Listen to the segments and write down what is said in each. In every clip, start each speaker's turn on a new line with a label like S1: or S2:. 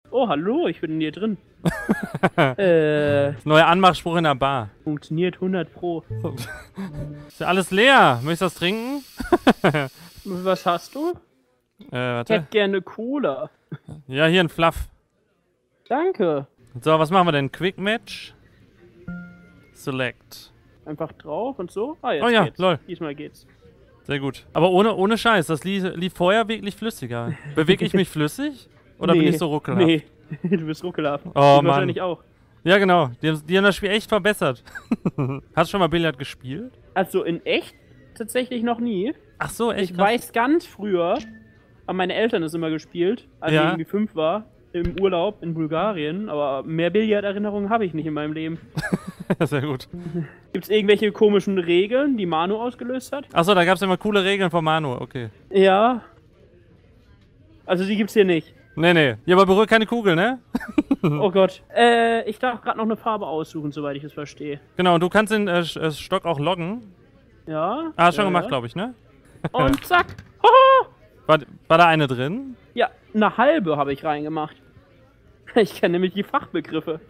S1: Oh, hallo, ich bin hier drin.
S2: Neuer Anmachspruch in der Bar.
S1: Funktioniert 100 Pro.
S2: Ist ja alles leer. Möchtest du das trinken?
S1: Was hast du? Ich
S2: Warte.
S1: hätte gerne Cola.
S2: Ja, hier ein Fluff.
S1: Danke.
S2: So, was machen wir denn? Quick Match. Select.
S1: Einfach drauf und so. Ah, jetzt
S2: Oh ja,
S1: geht's.
S2: lol.
S1: Diesmal geht's.
S2: Sehr gut. Aber ohne Scheiß, das lief vorher wirklich flüssiger. Bewege ich mich flüssig? Oder bin ich so ruckelhaft?
S1: Nee, du bist ruckelhaft.
S2: Oh,
S1: Du
S2: Mann.
S1: wahrscheinlich auch.
S2: Ja, genau. Die haben das Spiel echt verbessert. Hast du schon mal Billard gespielt?
S1: Also in echt tatsächlich noch nie.
S2: Ach so, echt?
S1: Ich
S2: krass.
S1: weiß ganz früher, haben meine Eltern es immer gespielt, als ich
S2: Ja.
S1: irgendwie 5 war, im Urlaub in Bulgarien. Aber mehr Billard-Erinnerungen habe ich nicht in meinem Leben.
S2: Sehr gut.
S1: Gibt es irgendwelche komischen Regeln, die Manu ausgelöst hat?
S2: Achso, da gab es immer coole Regeln von Manu, okay.
S1: Ja. Also die gibt's hier nicht.
S2: Nee. Ja, aber berührt keine Kugel, ne?
S1: Oh Gott. Ich darf gerade noch eine Farbe aussuchen, soweit ich es verstehe.
S2: Genau, und du kannst den Stock auch loggen.
S1: Ja.
S2: Ah, hast schon
S1: ja,
S2: gemacht,
S1: ja.
S2: glaube ich, ne?
S1: Und zack. Hoho!
S2: War da eine drin?
S1: Ja, eine halbe habe ich reingemacht. Ich kenne nämlich die Fachbegriffe.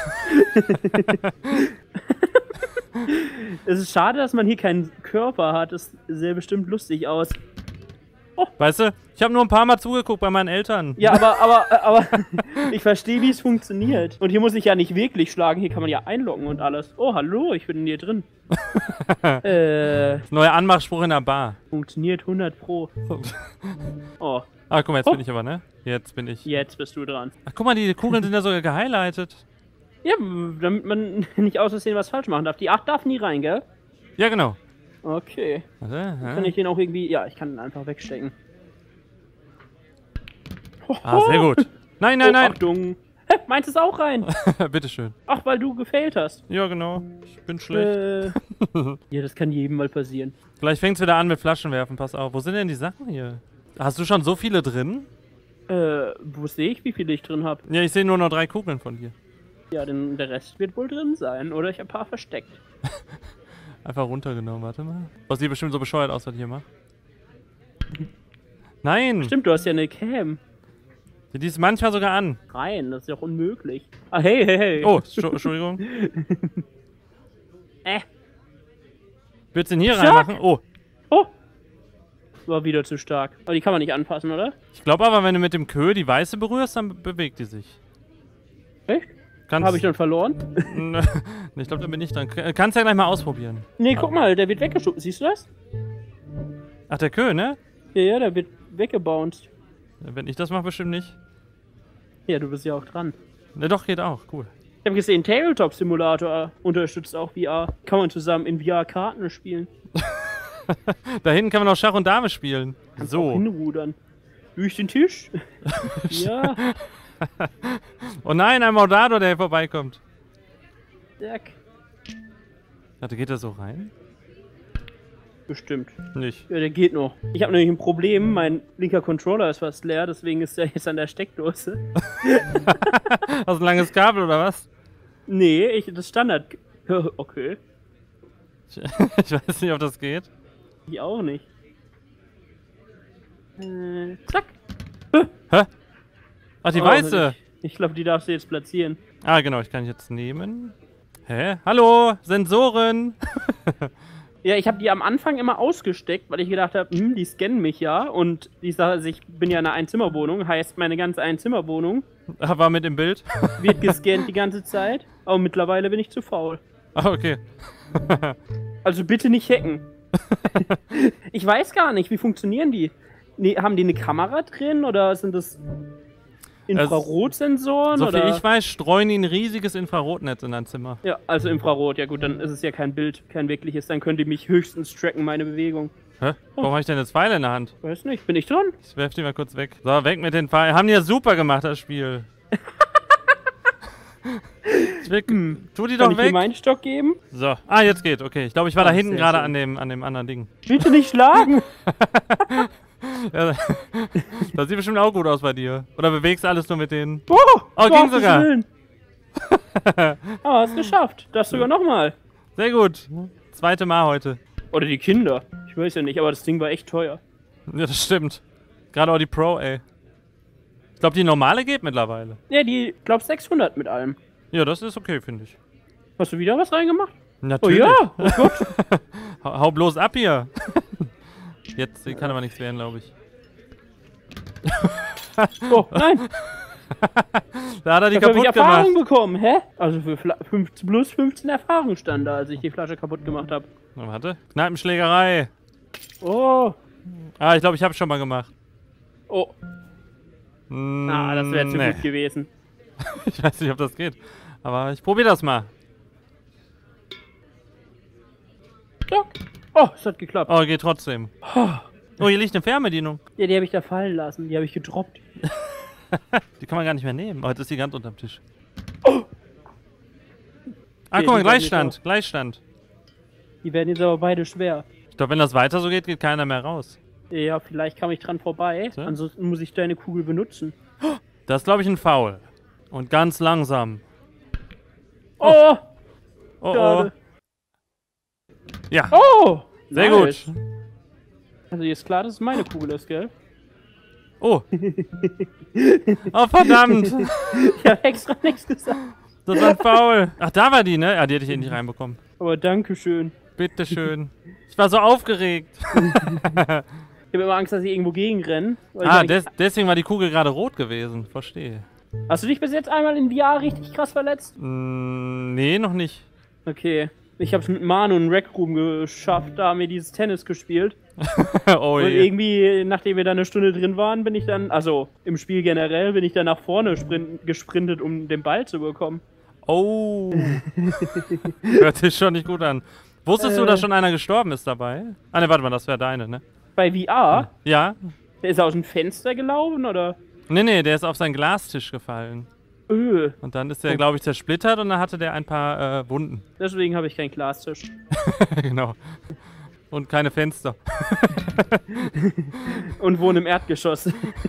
S1: Es ist schade, dass man hier keinen Körper hat. Das sähe bestimmt lustig aus.
S2: Weißt du, ich habe nur ein paar Mal zugeguckt bei meinen Eltern.
S1: Ja, aber ich verstehe, wie es funktioniert. Und hier muss ich ja nicht wirklich schlagen. Hier kann man ja einloggen und alles. Oh, hallo, ich bin hier drin.
S2: Neuer Anmachspruch in der Bar.
S1: Funktioniert 100 Pro. Oh,
S2: Ah, guck mal, jetzt bin ich aber, ne? Jetzt bin ich.
S1: jetzt bist du dran.
S2: Ach, guck mal, die Kugeln sind ja sogar gehighlightet.
S1: Ja, damit man nicht aus Versehen was falsch machen darf. Die 8 darf nie rein, gell?
S2: Ja, genau.
S1: Okay.
S2: Warte,
S1: Kann ich den auch irgendwie... Ja, ich kann den einfach wegstecken.
S2: Ah, sehr gut. Nein, nein,
S1: Oh,
S2: nein.
S1: Achtung. Hä, meint es auch rein?
S2: Bitteschön.
S1: Ach, weil du gefailt hast.
S2: Ja, genau. Ich bin schlecht.
S1: Ja, das kann jedem mal passieren.
S2: Gleich fängt's wieder an mit Flaschenwerfen, pass auf. Wo sind denn die Sachen hier? Hast du schon so viele drin?
S1: Wo sehe ich, wie viel ich drin habe?
S2: Ja, ich sehe nur noch 3 Kugeln von dir.
S1: Ja, denn der Rest wird wohl drin sein. Oder ich habe ein paar versteckt.
S2: Einfach runtergenommen, warte mal. Was sieht bestimmt so bescheuert aus, was ich hier mache. Nein!
S1: Stimmt, du hast ja eine Cam.
S2: Die ist manchmal sogar an.
S1: Rein, das ist ja auch unmöglich. Ah, hey, hey, hey.
S2: Oh, Entschuldigung.
S1: Äh.
S2: Willst du den hier
S1: Zack.
S2: reinmachen? Oh.
S1: Oh. War wieder zu stark. Aber die kann man nicht anpassen, oder?
S2: Ich glaube aber, wenn du mit dem Kö die Weiße berührst, dann bewegt die sich.
S1: Echt?
S2: Kannst
S1: Habe ich dann verloren?
S2: Nee, ich glaube, da bin ich dran. Kannst ja gleich mal ausprobieren.
S1: Nee, guck mal, der wird weggeschoben. Siehst du das?
S2: Ach, der Kö, ne?
S1: Ja, der wird weggebounced.
S2: Wenn ich das mache, bestimmt nicht.
S1: Ja, du bist ja auch dran.
S2: Ne, doch, geht auch. Cool.
S1: Ich habe gesehen, Tabletop Simulator unterstützt auch VR. Kann man zusammen in VR Karten spielen.
S2: Da hinten kann man auch Schach und Dame spielen.
S1: Kannst auch
S2: So.
S1: hinrudern. Durch den Tisch? Ja,
S2: Oh nein, ein Maudado, der hier vorbeikommt.
S1: zack.
S2: Warte, geht der so rein?
S1: Bestimmt.
S2: Nicht.
S1: Ja, der geht noch. Ich habe nämlich ein Problem. Mein linker Controller ist fast leer, deswegen ist der jetzt an der Steckdose.
S2: Hast du ein langes Kabel oder was?
S1: Nee, das Standard. Okay.
S2: Ich weiß nicht, ob das geht.
S1: Ich auch nicht. Zack.
S2: Hä? Ach, die
S1: Oh,
S2: Weiße.
S1: Ich glaube, die darfst du jetzt platzieren.
S2: Ah, genau, ich kann jetzt nehmen. Hä? Hallo, Sensoren.
S1: Ja, ich habe die am Anfang immer ausgesteckt, weil ich gedacht habe, die scannen mich ja. Und ich sage, ich bin ja in einer Einzimmerwohnung, heißt meine ganze Einzimmerwohnung
S2: War mit im Bild.
S1: wird gescannt die ganze Zeit. Aber mittlerweile bin ich zu faul.
S2: Ah, okay.
S1: Also bitte nicht hacken. Ich weiß gar nicht, wie funktionieren die? Nee, haben die eine Kamera drin oder sind das Infrarotsensoren?
S2: So viel
S1: oder?
S2: ich weiß, streuen die ein riesiges Infrarotnetz in dein Zimmer.
S1: Ja, also Infrarot, ja gut, dann ist es ja kein Bild, kein wirkliches. Dann könnt ihr mich höchstens tracken, meine Bewegung.
S2: Hä? Warum habe ich denn jetzt Pfeile in der Hand?
S1: Weiß nicht, bin ich dran?
S2: Ich werf die mal kurz weg. So, weg mit den Pfeilen. Haben die ja super gemacht, das Spiel. Ich will, tu die
S1: Kann
S2: doch
S1: ich dir
S2: weg.
S1: meinen Stock geben?
S2: So. Ah, jetzt geht. Okay. Ich glaube, ich war da hinten
S1: sehr
S2: gerade
S1: schön.
S2: an dem anderen Ding.
S1: Bitte nicht schlagen!
S2: Ja, das sieht bestimmt auch gut aus bei dir. Oder bewegst du alles nur mit denen?
S1: Oh,
S2: Oh, ging sogar.
S1: Ah, hast geschafft. Das sogar nochmal.
S2: Sehr gut. Zweite Mal heute.
S1: Oder die Kinder. Ich weiß ja nicht, aber das Ding war echt teuer.
S2: Ja, das stimmt. Gerade auch die Pro, ey. Ich glaube, die normale geht mittlerweile.
S1: Ja, die, glaub 600 mit allem.
S2: Ja, das ist okay, finde ich.
S1: Hast du wieder was reingemacht?
S2: Natürlich.
S1: Oh ja, oh Gott.
S2: Hau bloß ab hier. Jetzt kann aber nichts werden, glaube ich.
S1: Oh, nein.
S2: Da hat er die
S1: Dafür hab ich
S2: kaputt
S1: Erfahrung
S2: gemacht.
S1: bekommen, hä? Also für plus 15 Erfahrung stand da, als ich die Flasche kaputt gemacht habe.
S2: Na, warte. Kneipenschlägerei.
S1: Oh.
S2: Ah, ich glaube, ich habe es schon mal gemacht.
S1: Oh. Ah, das wäre zu gut gewesen.
S2: Ich weiß nicht, ob das geht. Aber ich probiere das mal.
S1: Doc. Oh, es hat geklappt.
S2: Oh, geht trotzdem. Oh, hier liegt eine Fernbedienung.
S1: Ja, die habe ich da fallen lassen. Die habe ich gedroppt.
S2: Die kann man gar nicht mehr nehmen. Oh, jetzt ist die ganz unterm Tisch.
S1: Oh.
S2: Ah, guck mal, Gleichstand. Gleichstand.
S1: Die werden jetzt aber beide schwer.
S2: Ich glaube, wenn das weiter so geht, geht keiner mehr raus.
S1: Ja, vielleicht kam ich dran vorbei.
S2: So?
S1: Ansonsten muss ich deine Kugel benutzen.
S2: Das ist, glaube ich, ein Foul. Und ganz langsam.
S1: Oh!
S2: Oh,
S1: Schade.
S2: Ja,
S1: Oh!
S2: sehr
S1: nice.
S2: gut.
S1: Also hier ist klar, dass es meine Kugel ist, gell?
S2: Oh. Oh, verdammt.
S1: Ich habe extra nichts gesagt.
S2: Das war ein Foul. Ach, da war die, ne? Ah, die hätte ich eh nicht reinbekommen.
S1: Aber dankeschön.
S2: Bitteschön. Ich war so aufgeregt.
S1: Ich habe immer Angst, dass ich irgendwo gegenrenne.
S2: Ah, deswegen war die Kugel gerade rot gewesen. Verstehe.
S1: Hast du dich bis jetzt einmal in VR richtig krass verletzt?
S2: Nee, noch nicht.
S1: Okay. Ich habe es mit Manu in Rec Room geschafft, da haben wir dieses Tennis gespielt.
S2: Oh
S1: Und
S2: je.
S1: irgendwie, nachdem wir da eine Stunde drin waren, bin ich dann, also im Spiel generell, bin ich dann nach vorne gesprintet, um den Ball zu bekommen.
S2: Oh. Hört sich schon nicht gut an. Wusstest du, dass schon einer gestorben ist dabei? Ah, ne, warte mal, das wäre deine, ne?
S1: Bei VR?
S2: Ja?
S1: Der ist aus dem Fenster gelaufen, oder?
S2: Nee, der ist auf seinen Glastisch gefallen. Und dann ist der, glaube ich, zersplittert und dann hatte der ein paar Wunden.
S1: Deswegen habe ich keinen Glastisch.
S2: Genau. Und keine Fenster.
S1: Und wohne im Erdgeschoss.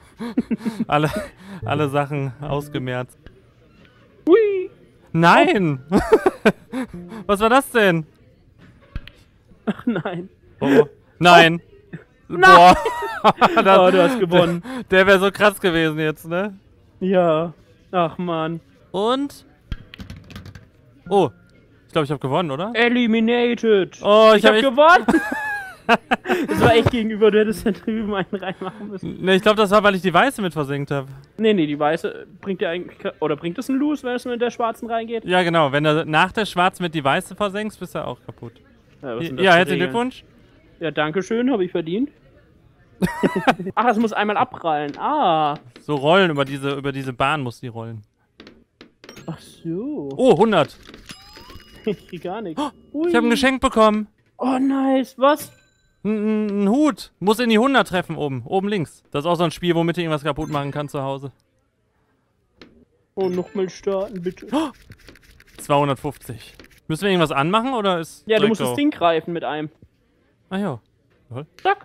S2: alle Sachen ausgemerzt.
S1: Hui!
S2: Nein! Was war das denn?
S1: Ach nein.
S2: Oh. Nein!
S1: Nein!
S2: Boah!
S1: Oh, du hast gewonnen.
S2: Der wäre so krass gewesen jetzt, ne?
S1: Ja. Ach man.
S2: Und? Oh. Ich glaube, ich habe gewonnen, oder?
S1: Eliminated.
S2: Oh, ich
S1: hab
S2: habe
S1: gewonnen. Das war echt gegenüber, du hättest da drüben einen reinmachen müssen.
S2: Ne, ich glaube, das war, weil ich die Weiße mit versenkt habe.
S1: Nee, die weiße bringt ja eigentlich, oder bringt es einen Loose, wenn es mit der schwarzen reingeht?
S2: Ja, genau. Wenn du nach der Schwarz mit die Weiße versenkst, bist du auch kaputt.
S1: Ja, was sind das
S2: Ja,
S1: für
S2: herzlichen
S1: Regeln?
S2: Glückwunsch.
S1: Ja, danke schön, habe ich verdient. Ach, es muss einmal abprallen. Ah.
S2: So rollen, über diese Bahn muss die rollen.
S1: Ach so.
S2: Oh, 100.
S1: Ich krieg gar nichts.
S2: Ich habe ein Geschenk bekommen.
S1: Oh, nice. Was?
S2: Ein Hut. Muss in die 100 treffen oben. Oben links. Das ist auch so ein Spiel, womit du irgendwas kaputt machen kannst zu Hause.
S1: Oh, nochmal starten, bitte.
S2: 250. Müssen wir irgendwas anmachen oder ist.
S1: Ja, du
S2: direkt
S1: musst das
S2: so?
S1: Ding greifen mit einem.
S2: Ah ja.
S1: Zack.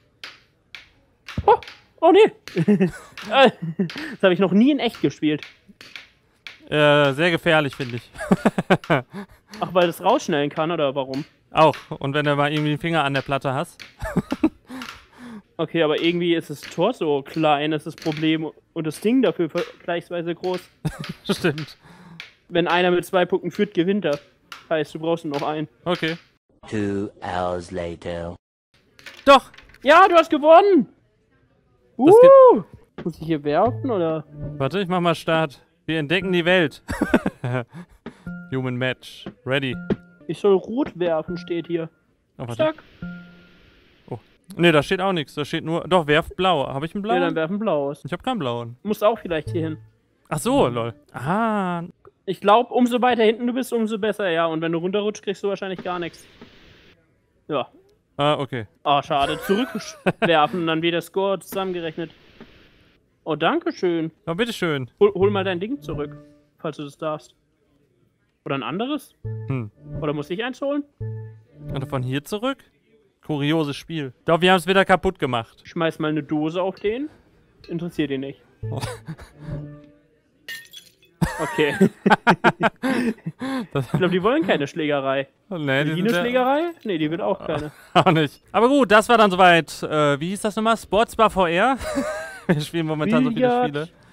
S1: Oh nee. Das habe ich noch nie in echt gespielt.
S2: Sehr gefährlich, finde ich.
S1: Ach, weil das rausschnellen kann, oder warum?
S2: Auch. Und wenn du mal irgendwie den Finger an der Platte hast.
S1: Okay, aber irgendwie ist das Tor so klein, das ist das Problem. Und das Ding dafür vergleichsweise groß.
S2: Stimmt.
S1: Wenn einer mit 2 Punkten führt, gewinnt er. Heißt, du brauchst nur noch einen.
S2: Okay.
S3: 2 hours later.
S2: Doch.
S1: Ja, du hast gewonnen!
S2: Das
S1: Muss ich hier werfen, oder?
S2: Warte, ich mach mal Start. Wir entdecken die Welt. Human Match. Ready.
S1: Ich soll rot werfen, steht hier.
S2: Oh, warte.
S1: Zack.
S2: Ne, da steht auch nichts. Da steht nur. Doch, werf blau. Habe ich einen
S1: Ja, dann
S2: blauen?
S1: werfen blaues.
S2: Ich habe keinen blauen.
S1: Musst auch vielleicht hier hin.
S2: Ach so, lol. Ah.
S1: Ich glaube, umso weiter hinten du bist, umso besser, ja. Und wenn du runterrutschst, kriegst du wahrscheinlich gar nichts. Ja.
S2: Ah, okay.
S1: Ah, schade. Zurückwerfen und dann wieder Score zusammengerechnet. Oh, danke schön.
S2: Oh, bitteschön.
S1: Hol mal dein Ding zurück, falls du das darfst. Oder ein anderes? Oder muss ich eins holen?
S2: Und von hier zurück? Kurioses Spiel. Doch, wir haben es wieder kaputt gemacht.
S1: Schmeiß mal eine Dose auf den. Interessiert ihn nicht.
S2: Oh.
S1: Okay. Ich glaube, die wollen keine Schlägerei.
S2: Nee,
S1: Die eine Schlägerei? Nee, die will auch keine.
S2: Auch nicht. Aber gut, das war dann soweit. Wie hieß das nochmal? Sportsbar VR? Wir spielen momentan so viele
S1: Billard.
S2: Spiele.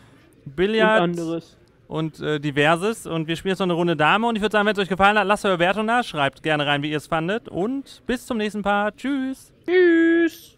S2: Billard
S1: und anderes.
S2: und diverses. Und wir spielen jetzt noch eine Runde Dame. Und ich würde sagen, wenn es euch gefallen hat, lasst eure Bewertung da. Schreibt gerne rein, wie ihr es fandet. Und bis zum nächsten Part. Tschüss.
S1: Tschüss.